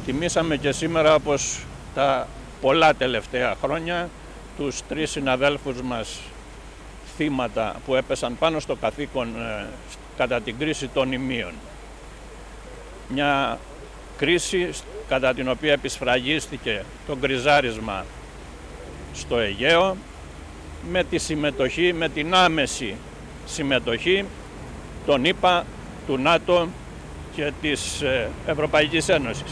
Τιμήσαμε και σήμερα, όπως τα πολλά τελευταία χρόνια, τους 3 συναδέλφους μας θύματα που έπεσαν πάνω στο καθήκον κατά την κρίση των ημείων. Μια κρίση κατά την οποία επισφραγίστηκε το γκριζάρισμα στο Αιγαίο με τη συμμετοχή, με την άμεση συμμετοχή των ΗΠΑ, του ΝΑΤΟ και της Ευρωπαϊκής Ένωσης.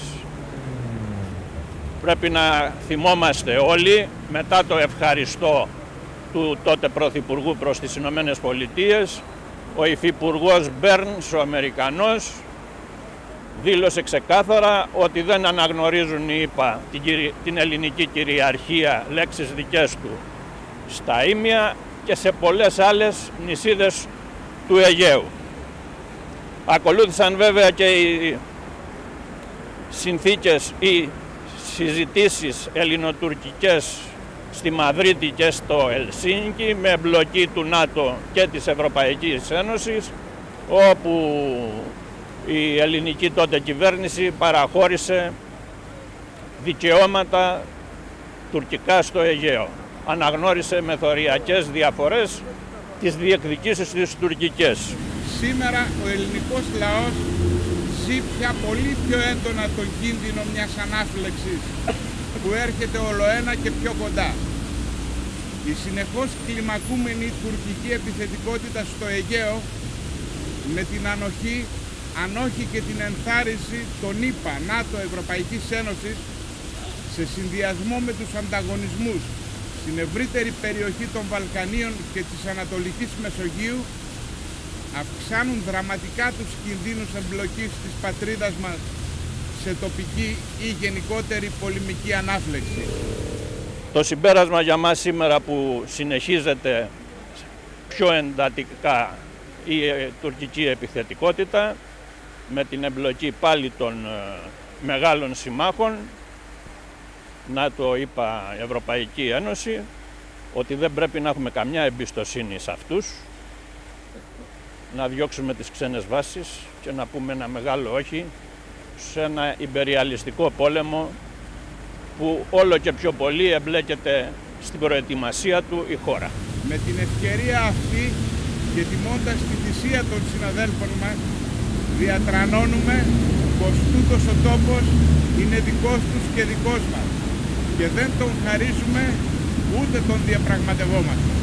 Πρέπει να θυμόμαστε όλοι, μετά το ευχαριστώ του τότε Πρωθυπουργού προς τις Ηνωμένες Πολιτείες, ο Υφυπουργός Μπέρνς, ο Αμερικανός, δήλωσε ξεκάθαρα ότι δεν αναγνωρίζουν οι ΗΠΑ την ελληνική κυριαρχία, λέξεις δικές του, στα Ήμια και σε πολλές άλλες νησίδες του Αιγαίου. Ακολούθησαν βέβαια και οι συνθήκες, οι συζητήσεις ελληνοτουρκικές στη Μαδρίτη και στο Ελσίνκι με εμπλοκή του ΝΑΤΟ και της Ευρωπαϊκής Ένωσης, όπου η ελληνική τότε κυβέρνηση παραχώρησε δικαιώματα τουρκικά στο Αιγαίο. Αναγνώρισε μεθοριακές διαφορές τις διεκδικήσεις της τουρκικές. Σήμερα ο ελληνικός λαός ζει πια πολύ πιο έντονα τον κίνδυνο μιας ανάφλεξης που έρχεται ολοένα και πιο κοντά. Η συνεχώς κλιμακούμενη τουρκική επιθετικότητα στο Αιγαίο με την ανοχή, αν όχι και την ενθάρρυνση των ΗΠΑ, ΝΑΤΟ, Ευρωπαϊκής Ένωσης, σε συνδυασμό με τους ανταγωνισμούς στην ευρύτερη περιοχή των Βαλκανίων και της Ανατολικής Μεσογείου, αυξάνουν δραματικά τους κινδύνους εμπλοκής της πατρίδας μας σε τοπική ή γενικότερη πολεμική ανάφλεξη. Το συμπέρασμα για μας σήμερα, που συνεχίζεται πιο εντατικά η τουρκική επιθετικότητα με την εμπλοκή πάλι των μεγάλων συμμάχων, ΝΑΤΟ, ΗΠΑ, Ευρωπαϊκή Ένωση, ότι δεν πρέπει να έχουμε καμιά εμπιστοσύνη σε αυτούς, να διώξουμε τις ξένες βάσεις και να πούμε ένα μεγάλο όχι σε ένα ιμπεριαλιστικό πόλεμο που όλο και πιο πολύ εμπλέκεται στην προετοιμασία του η χώρα. Με την ευκαιρία αυτή και τιμώντας τη θυσία των συναδέλφων μας, διατρανώνουμε πως τούτος ο τόπος είναι δικός τους και δικός μας και δεν τον χαρίζουμε ούτε τον διαπραγματευόμαστε.